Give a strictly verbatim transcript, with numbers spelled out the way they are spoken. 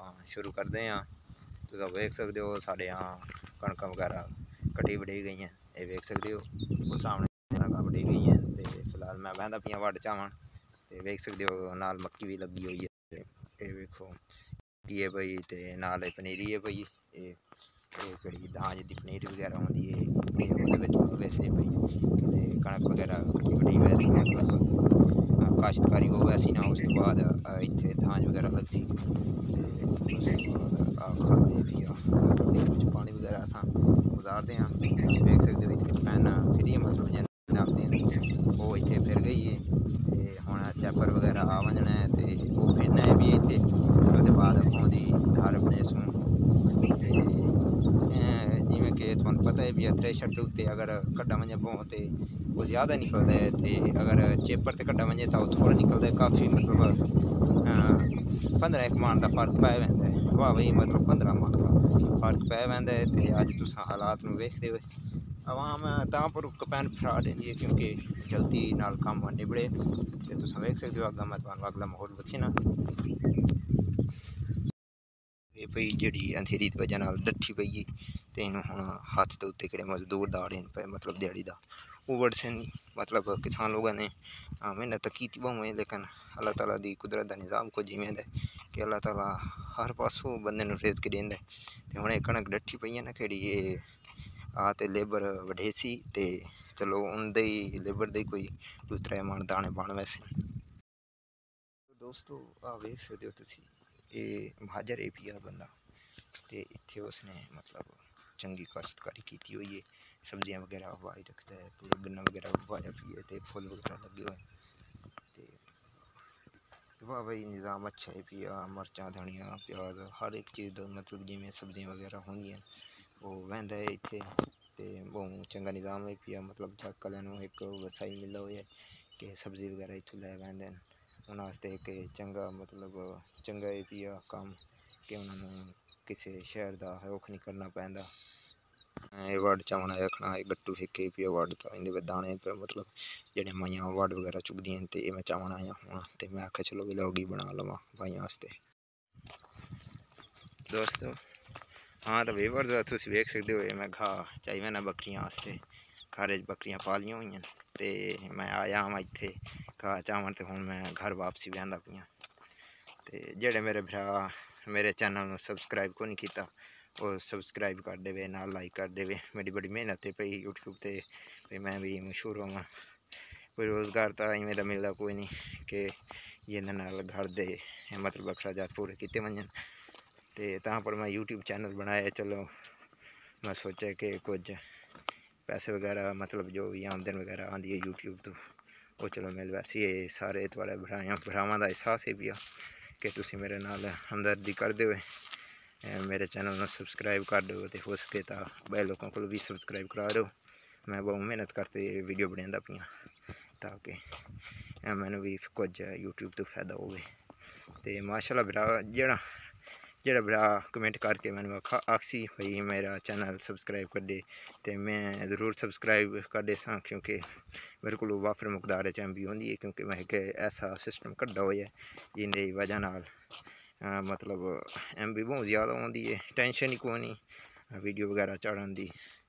ਆਪਾਂ ਸ਼ੁਰੂ ਕਰਦੇ ਹਾਂ। ਤੁਸੀਂ ਵੇਖ ਸਕਦੇ ਹੋ ਸਾਡੇ ਆ ਕਣਕਾਂ ਵਗੈਰਾ ਕੱਟੀ ਵਢੀ ਗਈਆਂ, ਇਹ ਵੇਖ ਸਕਦੇ ਹੋ ਉਹ ਸਾਹਮਣੇ ਕਣਕਾਂ ਵਢੀ ਗਈਆਂ। ਤੇ ਫਿਲਹਾਲ ਮੈਂ ਬਹਿੰਦਾ ਪਿਆ ਵੱਢ ਚਾਵਣ, ਤੇ ਵੇਖ ਸਕਦੇ ਹੋ ਨਾਲ ਮੱਕੀ ਵੀ ਲੱਗੀ ਹੋਈ ਹੈ। ਇਹ ਵੇਖੋ ਕੀ ਹੈ ਬਈ, ਤੇ ਨਾਲ ਪਨੀਰੀ ਹੈ ਬਈ। ਇਹ ਇਹ ਕਿਹੜੀ ਦਾਜ ਦੀ ਪਨੀਰ ਵਗੈਰਾ ਆਉਂਦੀ ਹੈ, ਉਹਦੇ ਵਿੱਚ ਵੈਸੇ ਬਈ ਕਿਤੇ ਕਣਕ ਵਗੈਰਾ ਕੱਟੀ ਵਢੀ ਵੈਸੀ ਮਤਲਬ ਕਾਸ਼ਤਕਾਰੀ ਹੋ ਵੈਸੀ ਨਾ। ਉਸ ਤੋਂ ਬਾਅਦ ਇੱਥੇ ਦਾਜ ਵਗੈਰਾ ਲੱਗਦੀ, ਤੇ ਉਸ ਤੋਂ ਬਾਅਦ ਆ ਖਾਦੇ ਵੀ ਆ ਵਿੱਚ ਪਾਣੀ ਵਗੈਰਾ ਅਸਾਂ ਗੁਜ਼ਾਰਦੇ ਹਾਂ। ਤੁਸੀਂ ਵੇਖ ਸਕਦੇ ਹੋ ਇੱਥੇ ਪੈਨ ਫਿਰ ਮਤਲਬ ਨਾਪਦੇ ਨੇ, ਉਹ ਇੱਥੇ ਫਿਰ ਗਈ ਹੈ। ਤੇ ਹੁਣ ਚੈਪਰ ਵਗੈਰਾ ਆ ਵਜਣਾ ਹੈ, ਤੇ ਉਹ ਫਿਰਨਾ ਹੈ ਵੀ ਇੱਥੇ। ਉਹਦੇ ਬਾਅਦ ਆਉਂਦੀ ਧਾਰ ਆਪਣੇ ਇਸ ਨੂੰ, ਤੇ ਜਿਵੇਂ ਕਿ ਤੁਹਾਨੂੰ ਪਤਾ ਹੈ ਵੀ ਥ੍ਰੈਸ਼ਰ ਦੇ ਉੱਤੇ ਅਗਰ ਕੱਢਾ ਵੰਜੇ ਪਾਓ ਤੇ ਉਹ ਜ਼ਿਆਦਾ ਨਿਕਲਦਾ ਹੈ, ਤੇ ਅਗਰ ਚੇਪਰ ਤੇ ਕੱਢਾ ਵੰਜੇ ਤਾਂ ਉਹ ਥੋੜ੍ਹਾ ਨਿਕਲਦਾ ਹੈ। ਕਾਫੀ ਮਤਲਬ पंद्रह एक मान का फर्क पै वैंदा है, वाह बई मतलब पंद्रह मान का फर्क पै वैंदा है। तो अज तुस हालात में वेखते हुए आवाम तां पर कपैन फरा देंदी है क्योंकि जल्दी नाल काम निबड़े। तो तुस वेख सकते हो अग्गा मैं तुहानू अगला माहौल विखे ना। ये पई जिहड़ी अंधेरी दी वजह नाल डट्ठी पई गई, तो इनू हुण हत्थ दे उत्ते किहड़े मजदूर दाड़े पे मतलब दिहाड़ी दा वो वड़से नहीं। मतलब किसान लोगों ने मेहनत की भावें, लेकिन अल्लाह ताला दी कुदरत का निज़ाम कुछ इवें दा कि अल्लाह ताला हर पासों बंदे नूं रिज़्क देंदा। ते हुण कणक डट्ठी पई है ना किहड़ी ये आ ते लेबर वढेसी, ते चलो उनदे ही लेबर दे कोई दो त्रै मन दाने बन वैसे। दोस्तों आ वेख सकदे हो तुसीं, ये महाजर ए पी आ बंदा, ते इत्थे उसने मतलब चंगी काश्तकारी की हुई है। सब्जियां वगैरह उगाई रखता है, तो गन्ना वगैरह उगाया भी है, तो फुल वगैरह लगे हुए हैं। तो वाह भाई निज़ाम अच्छा है भी आ। मरचा धनिया प्याज हर एक चीज़ का मतलब जिमें सब्जियां वगैरह होंदियां वो वहदा है इत्थे। ते बहुत चंगा निज़ाम है भी। मतलब जग वालों एक वसाई मिलदा होया कि सब्जी वगैरह इत्थों लै वैंदे न, उन्हां वास्ते एक चंगा मतलब चंगा है भी आ काम कि उन्होंने किसी शहर का रुख नहीं करना पैंदा। ये वड चावना रखना गट्टू फिके पे वड इन दाने पे मतलब जेह्ड़े माइयां वड वगैरह चुगदियां न, ते मैं चावन आया हूँ। तो मैं आख्या चलो व्लॉग ही बना लवां भाइयों वास्ते। दोस्तों हाँ तो वेवर तुम वेख सकते हो, मैं घाह चाहिए ना बकरियां वास्ते। घर बकरियां पालियां हुई, तो मैं आया हाँ इत्थे घाह चावन, तो हुण मैं घर वापसी बहंदा पियां। तो जेह्ड़े मेरे भरा मेरे चैनल में सबसक्राइब को नहीं किया वो सबसक्राइब कर देवे, नाल लाइक कर देवे। मेरी बड़ी मेहनत है पई यूट्यूब ते भी मैं भी मशहूर होवां। कोई रोज़गार तो इवें दा मिलदा कोई नहीं कि जिंदे नाल घर दे मतलब अखराजात पूरे किते वंजन। ते तां पर मैं यूट्यूब चैनल बनाया। चलो मैं सोचा कि कुछ पैसे वगैरह मतलब जो भी आमदन वगैरह आती है यूट्यूब तो वो चलो मिल वैसे ये सारे थोड़े भरावां भरावां दा एहसास है भी आ कि तुसीं मेरे नाल हमदर्दी करदे होए मेरे चैनल में सबसक्राइब कर दो, तो हो सके तो बड़े लोगों को भी सबसक्राइब करा दो। मैं बहुत मेहनत करते वीडियो बनांदा पियां ताकि मैनू भी कुछ यूट्यूब तो फायदा हो। तो माशाल्लाह भरा जेड़ा जेड़ा भरा कमेंट करके मैंने आखा आखसी भाई मेरा चैनल सबसक्राइब कर दे, तो मैं ज़रूर सबसक्राइब कर दे सा क्योंकि मेरे को वाफर मुकदार च एम बी होंदी है। क्योंकि मैं एक ऐसा सिस्टम कड्ढा होया जिंदी वजह नाल मतलब एम बी बहुत ज़्यादा होंदी है, टेंशन ही कोई नहीं वीडियो वगैरह चढ़ाने की।